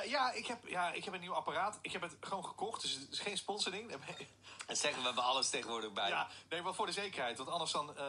ik heb een nieuw apparaat. Ik heb het gewoon gekocht, dus het is geen sponsoring. En zeggen we hebben alles tegenwoordig bij. Ja, nee, wel voor de zekerheid. Want anders dan...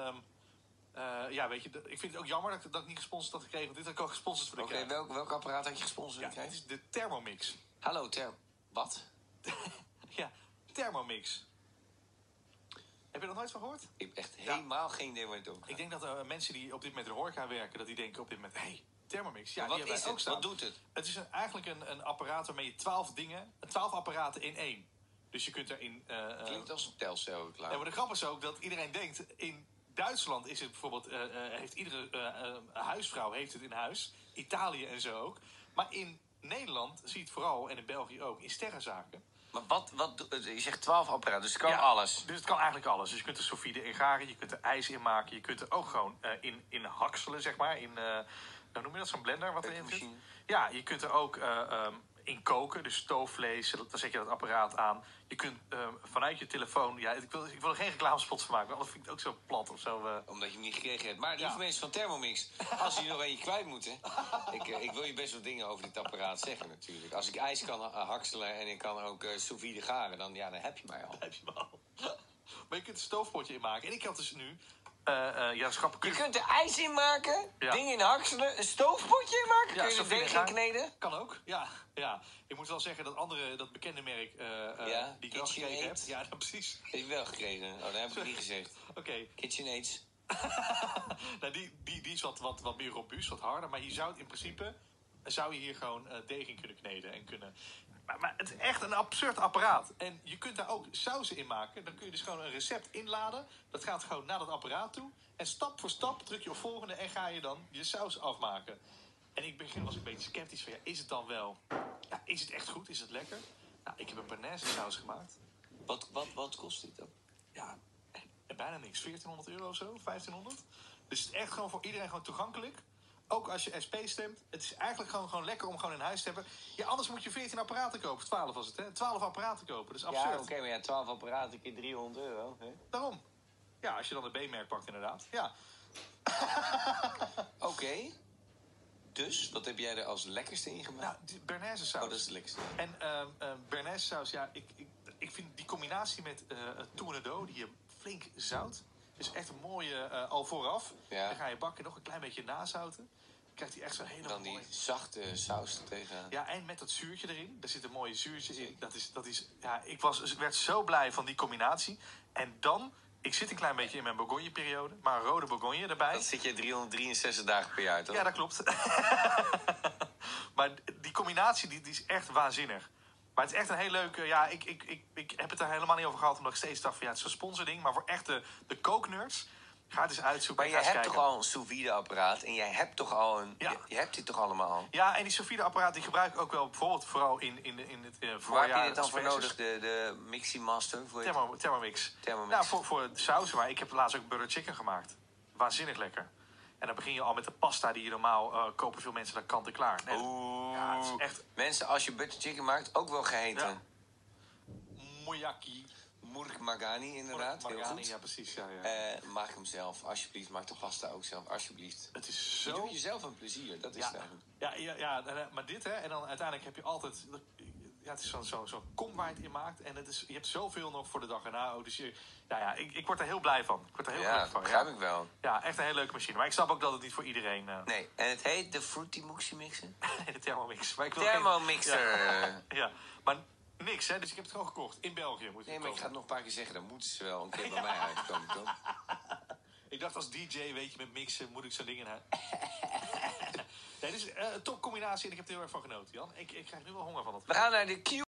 weet je, ik vind het ook jammer dat ik niet gesponsord had gekregen. Want dit had ik ook gesponsord voor de krijgen. Welk apparaat had je gesponsord? Ja, het is de Thermomix. Hallo, wat? Ja, Thermomix. Heb je er nog nooit van gehoord? Ik heb echt helemaal geen idee waar het over gaat. Ik denk dat mensen die op dit moment in de horeca werken... dat die denken op dit moment... Hey, Thermomix. Ja, wat is het? Wat doet het? Het is eigenlijk een apparaat waarmee je 12 apparaten in één. Dus je kunt erin... Klinkt als een telcel, klaar. Ja, maar de grap is ook dat iedereen denkt... In Duitsland is het bijvoorbeeld... heeft iedere huisvrouw heeft het in huis. Italië en zo ook. Maar in Nederland zie je het vooral, en in België ook, in sterrenzaken. Maar je zegt 12 apparaten, dus het kan alles. Dus het kan eigenlijk alles. Dus je kunt er sous vide in garen, je kunt er ijs in maken... je kunt er ook gewoon in hakselen, zeg maar. Hoe noem je dat, zo'n blender wat erin zit? Ja, je kunt er ook in koken, dus stoofvlees. Dan zet je dat apparaat aan. Je kunt vanuit je telefoon... Ja, ik wil er geen reclamespot van maken, want anders vind ik het ook zo plat of zo. Omdat je hem niet gekregen hebt. Maar lieve mensen van Thermomix, als jullie nog eentje kwijt moeten... ik wil je best wel dingen over dit apparaat zeggen natuurlijk. Als ik ijs kan hakselen en ik kan ook sous vide garen... dan heb je mij al. Dan heb je me al. Maar je kunt een stoofpotje in maken. En ik had dus nu... Je kunt er ijs in maken, Ja. dingen in hakselen, een stoofpotje in maken. Ja, kun je er deeg in kneden? Kan ook, ja. Ik moet wel zeggen dat bekende merk die ik wel gekregen heb... Ja, precies. Heb je wel gekregen? Oh, dat heb ik niet gezegd. Oké. KitchenAid. Nou, die is wat meer robuust, wat harder. Maar je zou het in principe... zou je hier gewoon deeg in kunnen kneden en kunnen... Maar het is echt een absurd apparaat. En je kunt daar ook sauzen in maken. Dan kun je dus gewoon een recept inladen. Dat gaat gewoon naar dat apparaat toe. En stap voor stap druk je op volgende en ga je dan je saus afmaken. En in het begin was ik een beetje sceptisch van... Ja, is het dan wel... Ja, is het echt goed? Is het lekker? Nou, ik heb een Bernaise saus gemaakt. Wat kost dit dan? Ja, bijna niks. 1400 euro of zo, 1500. Dus het is echt gewoon voor iedereen gewoon toegankelijk. Ook als je SP stemt. Het is eigenlijk gewoon lekker om gewoon in huis te hebben. Ja, anders moet je 14 apparaten kopen. 12 was het, hè? 12 apparaten kopen. Dat is absurd. Ja, oké, maar 12 apparaten keer 300 euro. Hè? Daarom. Ja, als je dan de B-merk pakt inderdaad. Ja. Oké. Dus, wat heb jij er als lekkerste in gemaakt? Nou, die Bernaise saus. Oh, dat is het lekkerste. En Bernaise saus, ja, ik vind die combinatie met tournedo, die je flink zout... is echt een mooie al vooraf. Ja. Dan ga je bakken, nog een klein beetje nazouten. Dan krijgt hij echt zo'n hele dan mooie... die zachte saus er tegenaan. Ja, en met dat zuurtje erin. Er zit een mooie zuurtje in. Dat is, ja, werd zo blij van die combinatie. En dan, ik zit een klein beetje in mijn Bourgogne-periode. Maar een rode Bourgogne erbij. Dat zit je 363 dagen per jaar, toch? Ja, dat klopt. Maar die combinatie, die is echt waanzinnig. Maar het is echt een heel leuke... Ja, ik heb het er helemaal niet over gehad... omdat ik steeds dacht van ja, het is een sponsording. Maar voor echt de kooknerds... Ga het eens uitzoeken. Maar je hebt toch al een sous vide apparaat en jij hebt toch al een... Ja. Je hebt dit toch allemaal al? Ja, en die sous vide apparaat die gebruik ik ook wel bijvoorbeeld vooral in het voorjaar. Waar heb je dit dan voor nodig? De Mixie Master? Thermomix. Thermomix. Nou, voor de sausen. Maar ik heb laatst ook butter chicken gemaakt. Waanzinnig lekker. En dan begin je al met de pasta die je normaal kopen veel mensen dan kant en klaar. Nee, Oeh. ja, het is echt... Mensen, als je butter chicken maakt, ook wel geheten. Ja. Mouillaki. Moeilijk Magani, inderdaad. Heel goed. Ja, precies. Ja. Maak hem zelf, alsjeblieft. Maak de pasta ook zelf, alsjeblieft. Het is zo... Je doet jezelf een plezier, dat is het eigenlijk. Ja, maar dit, hè. En dan uiteindelijk heb je altijd... Ja, het is zo'n kom waar je het in maakt. En je hebt zoveel nog voor de dag erna. Dus ik word er heel blij van. Ik word er heel gelukkig van. Begrijp ik wel. Ja, echt een hele leuke machine. Maar ik snap ook dat het niet voor iedereen... Nee, en het heet de Fruity Moxie Mixer? Nee, de Thermomix. Thermomixer. Ja, maar niks, hè. Dus ik heb het gewoon gekocht. In België moet je Nee, maar ik ga het nog een paar keer zeggen. Dan moeten ze wel een keer bij mij uitkomen, toch? Ik dacht als DJ, weet je, met mixen moet ik zo'n ding in huis. Nee, dit is een topcombinatie en ik heb er heel erg van genoten, Jan. Ik krijg nu wel honger van het. We gaan naar de Q.